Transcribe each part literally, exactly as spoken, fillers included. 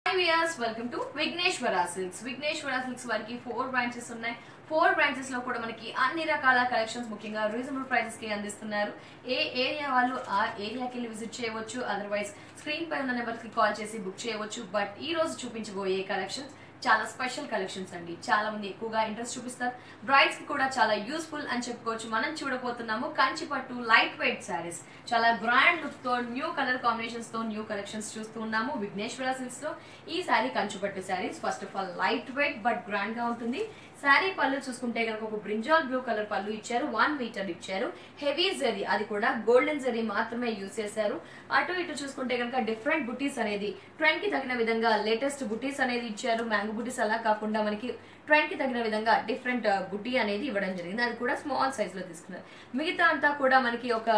Hi viewers, welcome to Vigneshwara Silks. Vigneshwara Silks వారికి four branches ఉన్నాయి. Four branches లో కూడా మనకి అన్ని రకాల కలెక్షన్స్ ముఖ్యంగా రీజనబుల్ ప్రైసెస్ కి అందిస్తున్నారు. ఏ ఏరియా వాళ్ళు ఆ ఏరియాకి వెళ్ళి విజిట్ చేయవచ్చు, అదర్వైజ్ స్క్రీన్ పై ఉన్న నెంబర్ కి కాల్ చేసి బుక్ చేయవచ్చు. బట్ ఈ రోజు చూపించబోయే కలెక్షన్స్ చాలా స్పెషల్ కలెక్షన్స్ అండి. చాలా మంది ఎక్కువగా ఇంట్రెస్ట్ చూపిస్తారు. బ్రైడ్స్ కి కూడా చాలా యూస్ఫుల్ అని చెప్పుకోవచ్చు. మనం చూడబోతున్నాము కంచి పట్టు లైట్ వెయిట్ శారీస్. చాలా గ్రాండ్ లుక్ తో న్యూ కలర్ కాంబినేషన్స్ తో న్యూ కలెక్షన్స్ చూస్తూ ఉన్నాము విఘ్నేశ్వర సిల్క్స్ లో. ఈ శారీ కంచి పట్టు sarees first of all light weight but grand గా ఉంటుంది. శారీ పళ్ళు చూసుకుంటే కనుక ఒక బ్రింజాల్ బ్లూ కలర్ పళ్ళు ఇచ్చారు, వన్ మీటర్ ఇచ్చారు. హెవీ జరీ, అది కూడా గోల్డెన్ జరీ మాత్రమే యూజ్ చేశారు. అటు ఇటు చూసుకుంటే కనుక డిఫరెంట్ బుటీస్ అనేది ట్రెండ్ కి తగిన విధంగా లేటెస్ట్ బుటీస్ అనేది ఇచ్చారు. మ్యాంగో బుటీస్ అలా కాకుండా మనకి ట్రెండ్ కి తగిన విధంగా డిఫరెంట్ బుటీ అనేది ఇవ్వడం జరిగింది. అది కూడా స్మాల్ సైజ్ లో తీసుకున్నారు. మిగతా అంతా కూడా మనకి ఒక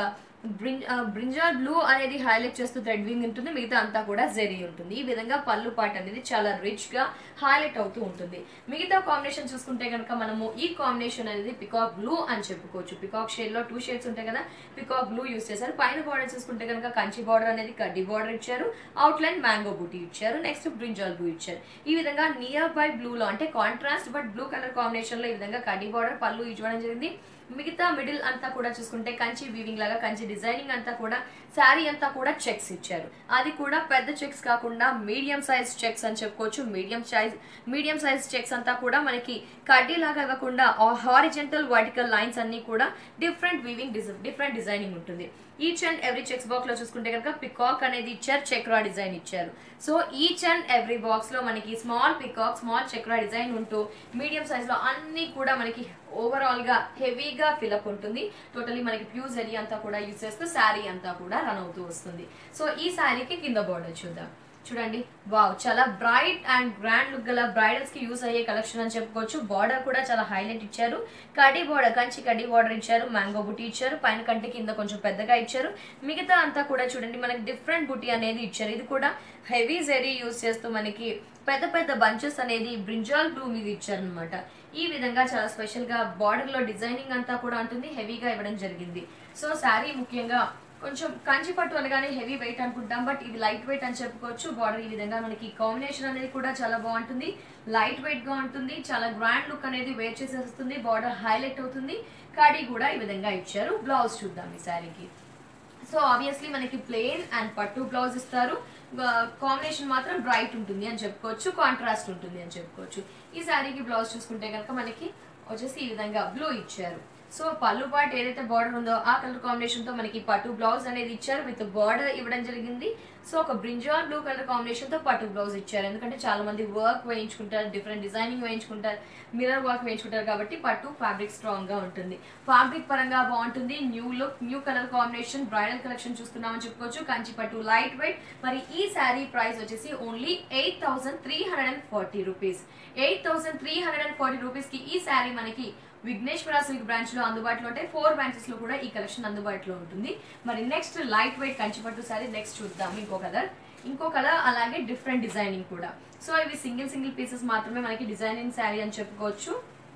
బ్రింజాల్ బ్లూ అనేది హైలైట్ చేస్తూ థ్రెడ్ వింగ్ ఉంటుంది. మిగతా అంతా కూడా జెరీ ఉంటుంది. ఈ విధంగా పళ్ళు పాట అనేది చాలా రిచ్ గా హైలైట్ అవుతూ ఉంటుంది. మిగతా కాంబినేషన్ చూసుకుంటే కనుక మనము ఈ కాంబినేషన్ అనేది పికాక్ బ్లూ అని చెప్పుకోవచ్చు. పికాక్ షేడ్ లో టూ షేడ్స్ ఉంటాయి కదా, పికాక్ బ్లూ యూస్ చేశారు. పైన బార్డర్ చూసుకుంటే కనుక కంచి బార్డర్ అనేది కడ్డీ బార్డర్ ఇచ్చారు, అవుట్ లైన్ మ్యాంగో బూటీ ఇచ్చారు, నెక్స్ట్ బ్రింజాల్ బ్లూ ఇచ్చారు. ఈ విధంగా నియర్ బై బ్లూ లో అంటే contrast but blue colour combination లో ఈ విధంగా కడ్డీ బార్డర్ పళ్ళు ఇవ్వడం జరిగింది. మిగతా మిడిల్ అంతా కూడా చూసుకుంటే కంచి వీవింగ్ లాగా కంచి డిజైనింగ్ అంతా కూడా శారీ అంతా కూడా చెక్స్ ఇచ్చారు. అది కూడా పెద్ద చెక్స్ కాకుండా మీడియం సైజ్ చెక్స్ అని చెప్పుకోవచ్చు. Medium size medium size checks అంతా కూడా మనకి కడ్డీ లాగా ఇవ్వకుండా హారిజెంటల్ వర్టికల్ లైన్స్ అన్ని కూడా డిఫరెంట్ వీవింగ్ డిఫరెంట్ డిజైనింగ్ ఉంటుంది. Each and every checks box లో చూసుకుంటే కనుక పికాక్ అనేది ఇచ్చారు, చక్రా డిజైన్ ఇచ్చారు. So each and every box లో మనకి small peacock small chakra design ఉంటూ మీడియం సైజ్ లో అన్ని కూడా మనకి ఓవరాల్ గా హెవీగా ఫిలప్ ఉంటుంది. టోటలీ మనకి ప్యూర్ జరీ అంతా కూడా యూజ్ చేస్తూ శారీ అంతా కూడా రన్ అవుతూ వస్తుంది. సో ఈ శారీకి కింద బోర్డర్ చూద్దాం. చూడండి, వావ్, చాలా బ్రైట్ అండ్ గ్రాండ్ లుక్ గల బ్రైడల్స్ కి యూజ్ అయ్యే కలెక్షన్ అని చెప్పుకోవచ్చు. బార్డర్ కూడా చాలా హైలైట్ ఇచ్చారు. కడ్డీ బార్డర్ కంచి కడ్డీ బార్డర్ ఇచ్చారు, మ్యాంగో బుటీ ఇచ్చారు, పైన కంటి కింద కొంచెం పెద్దగా ఇచ్చారు. మిగతా అంతా కూడా చూడండి మనకి డిఫరెంట్ బుటీ అనేది ఇచ్చారు. ఇది కూడా హెవీ జరీ యూజ్ చేస్తూ మనకి పెద్ద పెద్ద బంచెస్ అనేది బ్రింజాల్ బ్లూ మీద ఇచ్చారు అనమాట. ఈ విధంగా చాలా స్పెషల్ గా బార్డర్ లో డిజైనింగ్ అంతా కూడా ఉంటుంది, హెవీగా ఇవ్వడం జరిగింది. సో శారీ ముఖ్యంగా కొంచెం కంచి పట్టు అనగానే హెవీ వెయిట్ అనుకుంటాం, బట్ ఇది లైట్ వెయిట్ అని చెప్పుకోవచ్చు. బార్డర్ ఈ విధంగా మనకి కాంబినేషన్ అనేది కూడా చాలా బాగుంటుంది, లైట్ వెయిట్ గా ఉంటుంది. చాలా గ్రాండ్ లుక్ అనేది వేర్ చేసేస్తుంది, బార్డర్ హైలైట్ అవుతుంది. కడీ కూడా ఈ విధంగా ఇచ్చారు. బ్లౌజ్ చూద్దాం ఈ శారీకి. సో ఆబ్వియస్లీ మనకి ప్లెయిన్ అండ్ పట్టు బ్లౌజ్ ఇస్తారు. కాంబినేషన్ మాత్రం బ్రైట్ ఉంటుంది అని చెప్పుకోవచ్చు, కాంట్రాస్ట్ ఉంటుంది అని చెప్పుకోవచ్చు. ఈ శారీకి బ్లౌజ్ చూసుకుంటే కనుక మనకి వచ్చేసి ఈ విధంగా బ్లూ ఇచ్చారు. సో పళ్ళు పాటు ఏదైతే బార్డర్ ఉందో ఆ కలర్ కాంబినేషన్ తో మనకి పట్టు బ్లౌజ్ అనేది ఇచ్చారు, విత్ బార్డర్ ఇవ్వడం జరిగింది. సో ఒక బ్రింజాల్ బ్లూ కలర్ కాంబినేషన్ తో పట్టు బ్లౌజ్ ఇచ్చారు. ఎందుకంటే చాలా మంది వర్క్ వేయించుకుంటారు, డిఫరెంట్ డిజైనింగ్ వేయించుకుంటారు, మిర్రర్ వర్క్ వేయించుకుంటారు కాబట్టి పట్టు ఫ్యాబ్రిక్ స్ట్రాంగ్ గా ఉంటుంది. ఫ్యాబ్రిక్ పరంగా బాగుంటుంది. New look, new colour combination, bridal collection చూస్తున్నామని చెప్పుకోవచ్చు. కంచి పట్టు లైట్ వెయిట్. మరి ఈ శారీ ప్రైస్ వచ్చేసి only eight thousand three hundred and forty rupees. Eight thousand three hundred and forty rupees కి ఈ శారీ మనకి విఘ్నేశ్వర సిల్క్ బ్రాంచ్ లో అందుబాటులో ఉంటాయి. ఫోర్ బ్రాంచెస్ లో కూడా ఈ కలెక్షన్ అందుబాటులో ఉంటుంది. మరి నెక్స్ట్ లైట్ వెయిట్ కంచిపట్టు శారీ నెక్స్ట్ చూద్దాం. ఇంకో కలర్ ఇంకో కలర్ అలాగే డిఫరెంట్ డిజైనింగ్ కూడా. సో ఇవి సింగిల్ సింగిల్ పీసెస్ మాత్రమే మనకి డిజైనింగ్ శారీ అని చెప్పుకోవచ్చు.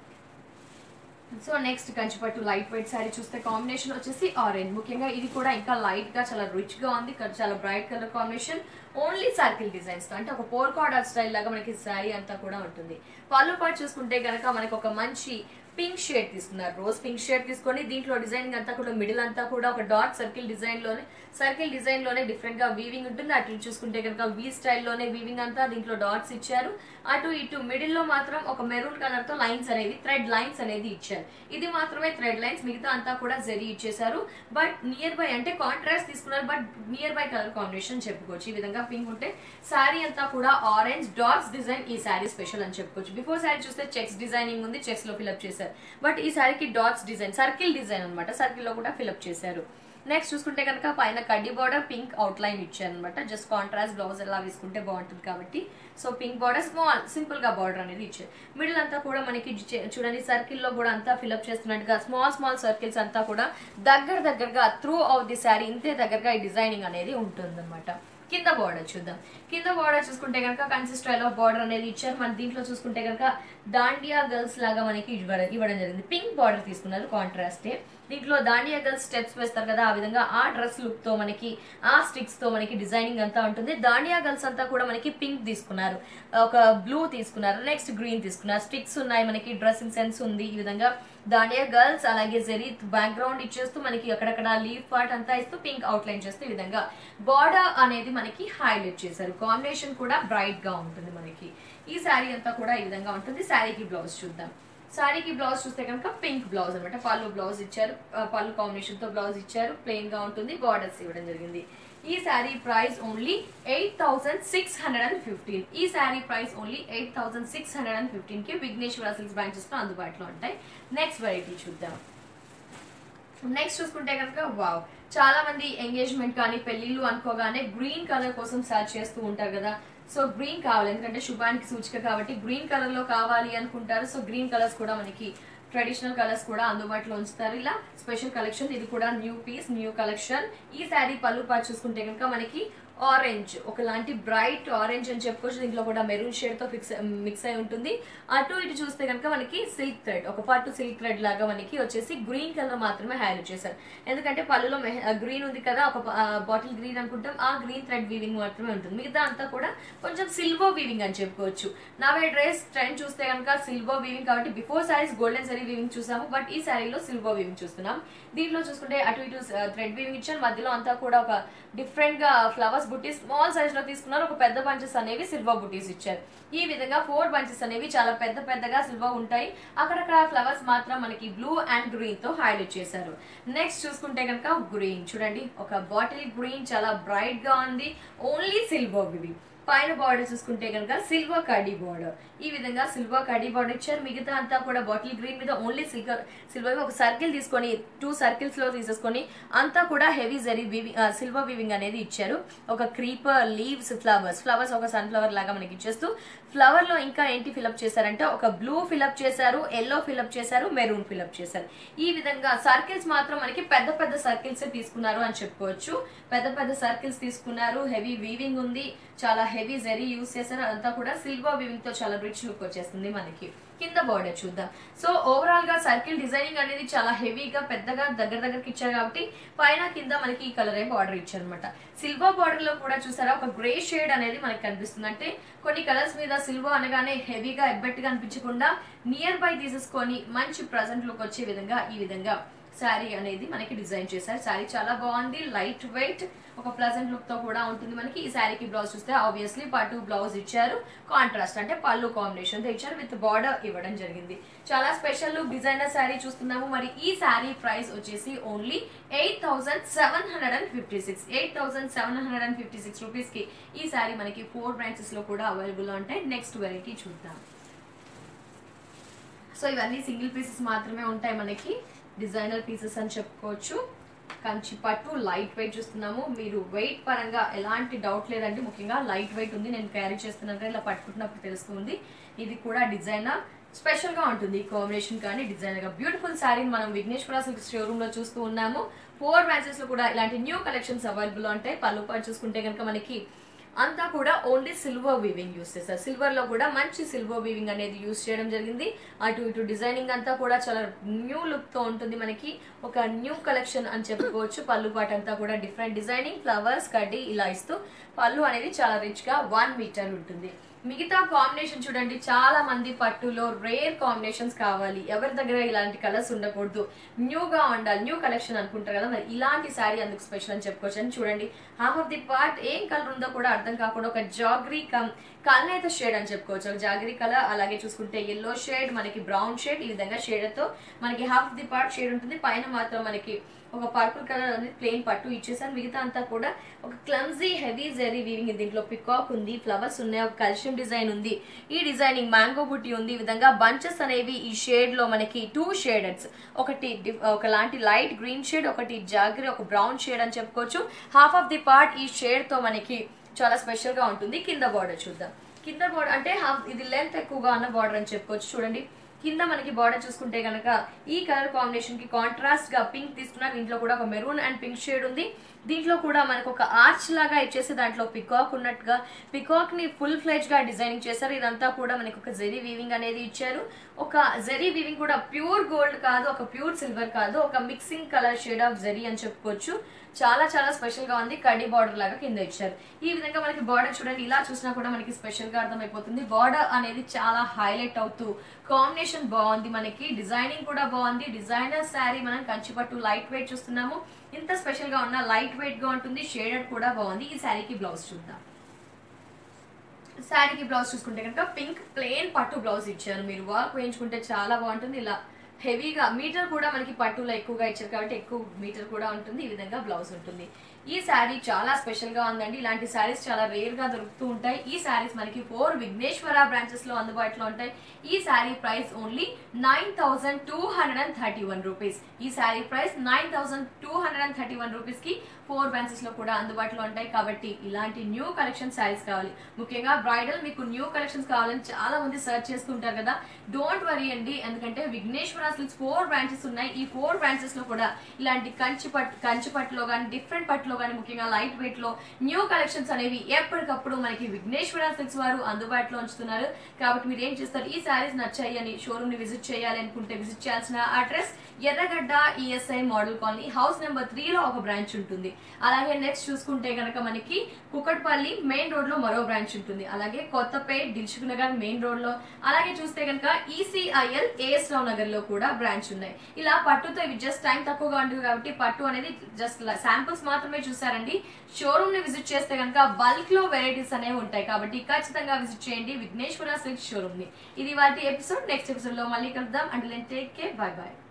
సో నెక్స్ట్ కంచిపట్టు లైట్ వెయిట్ శారీ చూస్తే కాంబినేషన్ వచ్చేసి ఆరెంజ్. ముఖ్యంగా ఇది కూడా ఇంకా లైట్ గా చాలా రిచ్ గా ఉంది, చాలా bright colour combination. Only circle designs తో అంటే ఒక పోల్ కార్డర్ స్టైల్ లాగా మనకి శారీ అంతా కూడా ఉంటుంది. పళ్ళు పాటు చూసుకుంటే కనుక మనకి ఒక మంచి పింక్ షేడ్ తీసుకున్నారు, రోజ్ పింక్ షేడ్ తీసుకొని దీంట్లో డిజైనింగ్ అంతా కూడా మిడిల్ అంతా కూడా ఒక డాట్ సర్కిల్ డిజైన్ లోనే సర్కిల్ డిజైన్ లోనే డిఫరెంట్ గా వీవింగ్ ఉంటుంది. అటు చూసుకుంటే కనుక వీ స్టైల్లోనే వీవింగ్ అంతా దీంట్లో డాట్స్ ఇచ్చారు. అటు ఇటు మిడిల్ లో మాత్రం ఒక మెరూన్ కలర్ తో లైన్స్ అనేది థ్రెడ్ లైన్స్ అనేది ఇచ్చారు. ఇది మాత్రమే థ్రెడ్ లైన్స్, మిగతా అంతా కూడా జరీ ఇచ్చేసారు. బట్ నియర్ బై అంటే కాంట్రాస్ట్ తీసుకున్నారు, but near by colour combination చెప్పుకోవచ్చు. ఈ విధంగా పింక్ ఉంటే శారీ అంతా కూడా ఆరెంజ్ డాట్స్ డిజైన్ ఈ శారీ స్పెషల్ అని చెప్పుకోవచ్చు. బిఫోర్ శారీ చూస్తే చెక్స్ డిజైనింగ్ ఉంది, చెక్స్ లో ఫిల్అప్ చేశారు. బట్ ఈ శారీకి డాట్స్ డిజైన్ సర్కిల్ డిజైన్ అనమాట, సర్కిల్ లో కూడా ఫిల్అప్ చేశారు. నెక్స్ట్ చూసుకుంటే కనుక పైన కడ్డీ బార్డర్ పింక్ అవుట్ లైన్ ఇచ్చారు అనమాట. జస్ట్ కాంట్రాస్ట్ బ్లౌజ్ ఎలా వేసుకుంటే బాగుంటుంది కాబట్టి so pink border small simple గా బార్డర్ అనేది ఇచ్చారు. మిడిల్ అంతా కూడా మనకి చూడండి సర్కిల్ లో కూడా అంతా ఫిల్అప్ చేస్తున్నట్టుగా స్మాల్ స్మాల్ సర్కిల్స్ అంతా కూడా దగ్గర దగ్గరగా త్రూ అవుట్ ది శారీ ఇంతే దగ్గరగా ఈ డిజైనింగ్ అనేది ఉంటుంది అనమాట. కింద బార్డర్ చూద్దాం. కింద బార్డర్ చూసుకుంటే కనుక కంచి స్టైల్ ఆఫ్ బార్డర్ అనేది ఇచ్చారు. మన దీంట్లో చూసుకుంటే కనుక దాండియా గర్ల్స్ లాగా మనకి ఇవ్వడం జరిగింది. పింక్ బార్డర్ తీసుకున్నారు కాంట్రాస్టే. దీంట్లో దాండియా గర్ల్స్ స్టెప్స్ వేస్తారు కదా, ఆ విధంగా ఆ డ్రెస్ లుక్ తో మనకి ఆ స్టిక్స్ తో మనకి డిజైనింగ్ అంతా ఉంటుంది. దాండియా గర్ల్స్ అంతా కూడా మనకి పింక్ తీసుకున్నారు, ఒక బ్లూ తీసుకున్నారు, నెక్స్ట్ గ్రీన్ తీసుకున్నారు, స్టిక్స్ ఉన్నాయి, మనకి డ్రెస్సింగ్ సెన్స్ ఉంది. ఈ విధంగా దాండియా గర్ల్స్ అలాగే జెరీ బ్యాక్గ్రౌండ్ ఇచ్చేస్తూ మనకి అక్కడక్కడ లీఫ్ పార్ట్ అంతా ఇస్తూ పింక్ అవుట్ లైన్ చేస్తూ ఈ విధంగా బార్డర్ అనేది మనకి హైలైట్ చేశారు. కాంబినేషన్ కూడా బ్రైట్ గా ఉంటుంది మనకి. ఈ శారీ అంతా కూడా ఈ విధంగా ఉంటుంది. శారీకి బ్లౌజ్ చూద్దాం. శారీకి బ్లౌజ్ చూస్తే కనుక పింక్ బ్లౌజ్ అనమాట, పళ్ళు బ్లౌజ్ ఇచ్చారు, పళ్ళు కాంబినేషన్ తో బ్లౌజ్ ఇచ్చారు, ప్లెయిన్ గా ఉంటుంది, బార్డర్స్ ఇవ్వడం జరిగింది. ఈ sari price only eight thousand six hundred and fifteen ఈ sari price only eight thousand six hundred and fifteen కి విఘ్నేశ్వర సిల్క్స్ బ్రాంచెస్ లో అందుబాటులో ఉంటాయి. నెక్స్ట్ వెరైటీ చూద్దాం. నెక్స్ట్ చూసుకుంటే కనుక వావ్, చాలా మంది ఎంగేజ్మెంట్ కానీ పెళ్లిళ్ళు అనుకోగానే గ్రీన్ కలర్ కోసం సర్చ్ చేస్తూ ఉంటారు కదా. సో గ్రీన్ కావాలి, ఎందుకంటే శుభానికి సూచిక కాబట్టి గ్రీన్ కలర్ లో కావాలి అనుకుంటారు. సో గ్రీన్ కలర్స్ కూడా మనకి ట్రెడిషనల్ కలర్స్ కూడా అందుబాటులో ఉంచుతారు. ఇలా స్పెషల్ కలెక్షన్, ఇది కూడా న్యూ పీస్, న్యూ కలెక్షన్. ఈ శారీ పళ్ళు పాటు చూసుకుంటే కనుక మనకి ఆరెంజ్, ఒకలాంటి బ్రైట్ ఆరెంజ్ అని చెప్పుకోవచ్చు. దీంట్లో కూడా మెరూన్ షేడ్ తో ఫిక్స్ మిక్స్ అయి ఉంటుంది. అటు ఇటు చూస్తే కనుక మనకి సిల్క్ థ్రెడ్, ఒక పాటు సిల్క్ థ్రెడ్ లాగా మనకి వచ్చేసి గ్రీన్ కలర్ మాత్రమే హైలైట్ చేశారు. ఎందుకంటే పళ్ళులో గ్రీన్ ఉంది కదా, ఒక బాటిల్ గ్రీన్ అనుకుంటాం, ఆ గ్రీన్ థ్రెడ్ వీవింగ్ మాత్రమే ఉంటుంది. మిగతా అంతా కూడా కొంచెం సిల్వర్ వీవింగ్ అని చెప్పుకోవచ్చు. నవే డ్రెస్ ట్రెండ్ చూస్తే కనుక సిల్వర్ వీవింగ్ కాబట్టి before sarees golden zari weaving చూసాము, బట్ ఈ శారీలో సిల్వర్ వీవింగ్ చూస్తున్నాం. దీంట్లో చూసుకుంటే అటు ఇటు థ్రెడ్ వీవింగ్ ఇచ్చారు, మధ్యలో అంతా కూడా ఒక డిఫరెంట్ గా ఫ్లవర్స్ బుటీస్ స్మాల్ సైజ్ లో తీసుకున్నారు. ఒక పెద్ద బంచెస్ అనేవి సిల్వర్ బుటీస్ ఇచ్చారు. ఈ విధంగా ఫోర్ బంచెస్ అనేవి చాలా పెద్ద పెద్దగా సిల్వర్ ఉంటాయి. అక్కడక్కడ ఫ్లవర్స్ మాత్రం మనకి బ్లూ అండ్ గ్రీన్ తో హైలైట్ చేశారు. నెక్స్ట్ చూసుకుంటే కనుక గ్రీన్ చూడండి, ఒక బాటిల్ గ్రీన్ చాలా బ్రైట్ గా ఉంది, ఓన్లీ సిల్వర్ వివి. పైన బార్డర్ చూసుకుంటే కనుక సిల్వర్ కడ్డీ బార్డర్, ఈ విధంగా సిల్వర్ కడ్డీ బార్డర్ ఇచ్చారు. మిగతా అంతా కూడా బాటిల్ గ్రీన్ మీద ఓన్లీ సిల్వర్ సిల్వర్ ఒక సర్కిల్ తీసుకొని టూ సర్కిల్స్ లో తీసేసుకొని అంతా కూడా heavy zari weaving silver weaving అనేది ఇచ్చారు. ఒక క్రీపర్, లీవ్స్, ఫ్లవర్స్ ఫ్లవర్స్ ఒక సన్ ఫ్లవర్ లాగా మనకి ఇచ్చేస్తూ ఫ్లవర్ లో ఇంకా ఏంటి ఫిలప్ చేశారంటే ఒక బ్లూ ఫిలప్ చేశారు, ఎల్లో ఫిలప్ చేశారు, మెరూన్ ఫిలప్ చేశారు. ఈ విధంగా సర్కిల్స్ మాత్రం మనకి పెద్ద పెద్ద సర్కిల్స్ తీసుకున్నారు అని చెప్పుకోవచ్చు. పెద్ద పెద్ద సర్కిల్స్ తీసుకున్నారు, హెవీ వీవింగ్ ఉంది, చాలా హెవీ జరీ యూస్ చేశారు. అదంతా కూడా సిల్వర్ వీవింగ్ తో చాలా రిచ్ లుక్ వచ్చేస్తుంది మనకి. కింద బార్డర్ చూద్దాం. సో ఓవరాల్ గా సర్కిల్ డిజైనింగ్ అనేది చాలా హెవీగా పెద్దగా దగ్గర దగ్గరకి ఇచ్చారు కాబట్టి పైన కింద మనకి ఈ కలర్ ఏ బార్డర్ ఇచ్చారు అనమాట. సిల్వర్ బార్డర్ లో కూడా చూసారా ఒక గ్రే షేడ్ అనేది మనకి కనిపిస్తుంది. అంటే కొన్ని కలర్స్ మీద సిల్వర్ అనగానే హెవీగా ఎబ్బెట్టుగా అనిపించకుండా నియర్ బై తీసేసుకొని మంచి ప్రజెంట్ లుక్ వచ్చే విధంగా ఈ విధంగా శారీ అనేది మనకి డిజైన్ చేశారు. శారీ చాలా బాగుంది, లైట్ వెయిట్, ఒక ప్లజెంట్ లుక్ తో కూడా ఉంటుంది మనకి. ఈ శారీకి బ్లౌజ్ చూస్తే ఆబ్వియస్లీ పట్టు బ్లౌజ్ ఇచ్చారు, కాంట్రాస్ట్ అంటే పళ్ళు కాంబినేషన్ తో ఇచ్చారు, విత్ బార్డర్ ఇవ్వడం జరిగింది. చాలా స్పెషల్ లుక్ డిజైనర్ శారీ చూస్తున్నాము. మరి ఈ శారీ ప్రైస్ వచ్చేసి only eight thousand seven hundred and fifty six eight thousand seven hundred and fifty six rupees కి ఈ శారీ మనకి ఫోర్ బ్రాంచెస్ లో కూడా అవైలబుల్ ఉంటాయి. నెక్స్ట్ వెరైటీ చూద్దాం. సో ఇవన్నీ సింగిల్ పీసెస్ మాత్రమే ఉంటాయి మనకి, డిజైనర్ పీసెస్ అని చెప్పుకోవచ్చు. కంచి పట్టు లైట్ వెయిట్ చూస్తున్నాము. మీరు వెయిట్ పరంగా ఎలాంటి డౌట్ లేదండి, ముఖ్యంగా లైట్ వెయిట్ ఉంది. నేను క్యారీ చేస్తున్నాను కానీ ఇలా పట్టుకుంటున్నప్పుడు తెలుస్తుంది. ఇది కూడా డిజైనర్ స్పెషల్ గా ఉంటుంది, కాంబినేషన్ కానీ డిజైనర్ గా బ్యూటిఫుల్ శారీని మనం విఘ్నేశ్వర సిల్క్స్ షోరూమ్ లో చూస్తూ ఉన్నాము. ఫోర్ బ్రాంచెస్ లో కూడా ఇలాంటి న్యూ కలెక్షన్స్ అవైలబుల్ ఉంటాయి. పళ్ళు పాటు చూసుకుంటే కనుక మనకి అంతా కూడా ఓన్లీ సిల్వర్ వీవింగ్ యూస్ చేస్తారు. సిల్వర్ లో కూడా మంచి సిల్వర్ వీవింగ్ అనేది యూస్ చేయడం జరిగింది. అటు ఇటు డిజైనింగ్ అంతా కూడా చాలా న్యూ లుక్ తో ఉంటుంది మనకి, ఒక న్యూ కలెక్షన్ అని చెప్పుకోవచ్చు. పళ్ళు పాటు అంతా కూడా డిఫరెంట్ డిజైనింగ్, ఫ్లవర్స్, కడ్డీ ఇలా ఇస్తూ పళ్ళు అనేది చాలా రిచ్ గా వన్ మీటర్ ఉంటుంది. మిగతా కాంబినేషన్ చూడండి, చాలా మంది పట్టులో రేర్ కాంబినేషన్స్ కావాలి, ఎవరి దగ్గర ఇలాంటి కలర్స్ ఉండకూడదు, న్యూగా ఉండాలి, న్యూ కలెక్షన్ అనుకుంటారు కదా, మరి ఇలాంటి శారీ అందుకు స్పెషల్ అని చెప్పుకోవచ్చు. అని చూడండి, హాఫ్ ఆఫ్ ది పార్ట్ ఏం కలర్ ఉందో కూడా అర్థం కాకుండా ఒక జాగ్రీ కమ్ కల్నేత షేడ్ అని చెప్పుకోవచ్చు. ఒక జాగ్రీ కలర్, అలాగే చూసుకుంటే ఎల్లో షేడ్, మనకి బ్రౌన్ షేడ్, ఈ విధంగా షేడ్ తో మనకి half of the part shade ఉంటుంది. పైన మాత్రం మనకి ఒక పర్పుల్ కలర్ అనేది ప్లెయిన్ పట్టు ఇచ్చేసాను. మిగతా అంతా కూడా ఒక క్లమ్జీ హెవీ జెరీ వీవింగ్, దీంట్లో పికాక్ ఉంది, ఫ్లవర్స్ ఉన్నాయి, ఒక కల్షియం డిజైన్ ఉంది, ఈ డిజైనింగ్ మ్యాంగో బుట్టి ఉంది. ఈ విధంగా బంచెస్ అనేవి ఈ షేడ్ లో మనకి టూ షేడెడ్స్, ఒకటి ఒకలాంటి లైట్ గ్రీన్ షేడ్, ఒకటి జాగ్రీ ఒక బ్రౌన్ షేడ్ అని చెప్పుకోవచ్చు. హాఫ్ ఆఫ్ ది పార్ట్ ఈ షేడ్ తో మనకి చాలా స్పెషల్ గా ఉంటుంది. కింద బార్డర్ చూద్దాం. కింద బార్డర్ అంటే హాఫ్ ఇది లెంత్ ఎక్కువగా ఉన్న బార్డర్ అని చెప్పుకోవచ్చు. చూడండి, కింద మనకి బార్డర్ చూసుకుంటే కనుక ఈ కలర్ కాంబినేషన్ కి కాంట్రాస్ట్ గా పింక్ తీసుకున్నారు. దీంట్లో కూడా ఒక మెరూన్ అండ్ పింక్ షేడ్ ఉంది. దీంట్లో కూడా మనకు ఒక ఆర్చ్ లాగా ఇచ్చేసి దాంట్లో పికాక్ ఉన్నట్టుగా పికాక్ ని ఫుల్ ఫ్లెజ్ గా డిజైనింగ్ చేశారు. ఇదంతా కూడా మనకి ఒక జెరీ వీవింగ్ అనేది ఇచ్చారు. ఒక జెరీ వీవింగ్ కూడా ప్యూర్ గోల్డ్ కాదు, ఒక ప్యూర్ సిల్వర్ కాదు, ఒక mixing colour shade of zari అని చెప్పుకోవచ్చు. చాలా చాలా స్పెషల్ గా ఉంది. కడ్డీ బార్డర్ లాగా కింద ఇచ్చారు. ఈ విధంగా మనకి బార్డర్ చూడండి, ఇలా చూసినా కూడా మనకి స్పెషల్ గా అర్థమైపోతుంది. బార్డర్ అనేది చాలా హైలైట్ అవుతూ కాంబినేషన్ బాగుంది. మనకి డిజైనింగ్ కూడా బాగుంది. డిజైనర్ శారీ మనం కంచిపట్టు లైట్ వెయిట్ చూస్తున్నాము. ఇంత స్పెషల్ గా ఉన్న లైట్ వెయిట్ గా ఉంటుంది. షేడెడ్ కూడా బాగుంది. ఈ శారీకి బ్లౌజ్ చూద్దాం. శారీకి బ్లౌజ్ చూసుకుంటే కనుక పింక్ ప్లెయిన్ పట్టు బ్లౌజ్ ఇచ్చారు. మీరు వర్క్ వేయించుకుంటే చాలా బాగుంటుంది. ఇలా హెవీగా మీటర్ కూడా మనకి పట్టులో ఎక్కువగా ఇచ్చారు కాబట్టి ఎక్కువ మీటర్ కూడా ఉంటుంది. ఈ విధంగా బ్లౌజ్ ఉంటుంది. ఈ శారీ చాలా స్పెషల్ గా ఉందండి. ఇలాంటి శారీస్ చాలా రేర్ గా దొరుకుతూ ఉంటాయి. ఈ శారీస్ మనకి ఫోర్ విఘ్నేశ్వర బ్రాంచెస్ లో అందుబాటులో ఉంటాయి. ఈ sari price only nine thousand two hundred and thirty one rupees. ఈ sari price nine thousand two hundred and thirty one rupees కి ఫోర్ బ్రాంచెస్ లో కూడా అందుబాటులో ఉంటాయి. కాబట్టి ఇలాంటి న్యూ కలెక్షన్ శారీస్ కావాలి, ముఖ్యంగా బ్రైడల్ మీకు న్యూ కలెక్షన్స్ కావాలని చాలా మంది సర్చ్ చేస్తుంటారు కదా. డోంట్ వరీ అండి, ఎందుకంటే విఘ్నేశ్వర సిల్క్స్ ఫోర్ బ్రాంచెస్ ఉన్నాయి. ఈ ఫోర్ బ్రాంచెస్ లో కూడా ఇలాంటి కంచి పట్టు కంచి పట్టులో కానీ డిఫరెంట్ పట్టులో కానీ ముఖ్యంగా లైట్ వెయిట్ లో న్యూ కలెక్షన్స్ అనేవి ఎప్పటికప్పుడు మనకి విఘ్నేశ్వర సిల్క్స్ వారు అందుబాటులో ఉంచుతున్నారు. కాబట్టి మీరు ఏం చేస్తారు, ఈ శారీస్ నచ్చాయి అని షోరూమ్ ని విజిట్ చేయాలి అనుకుంటే విజిట్ చేయాల్సిన address Erragadda ESI model colony house number three లో ఒక బ్రాంచ్ ఉంటుంది. అలాగే నెక్స్ట్ చూసుకుంటే కనుక మనకి కుకట్పల్లి మెయిన్ రోడ్ లో మరో బ్రాంచ్ ఉంటుంది. అలాగే Kothapet Dilsukhnagar main road లో, అలాగే చూస్తే కనుక ఈసీఐఎల్ ఏఎస్ రావు నగర్ లో కూడా బ్రాంచ్ ఉన్నాయి. ఇలా పట్టుతో ఇవి జస్ట్ టైం తక్కువగా ఉంటుంది కాబట్టి పట్టు అనేది జస్ట్ శాంపుల్స్ మాత్రమే చూసారండి. షోరూమ్ ని విజిట్ చేస్తే కనుక బల్క్ లో వెరైటీస్ అనేవి ఉంటాయి. కాబట్టి ఖచ్చితంగా విజిట్ చేయండి విఘ్నేశ్వర సిల్క్ షోరూమ్ ని. ఇది వాటి ఎపిసోడ్. నెక్స్ట్ ఎపిసోడ్ లో మళ్ళీ కలుద్దాం. Until then take care, bye by.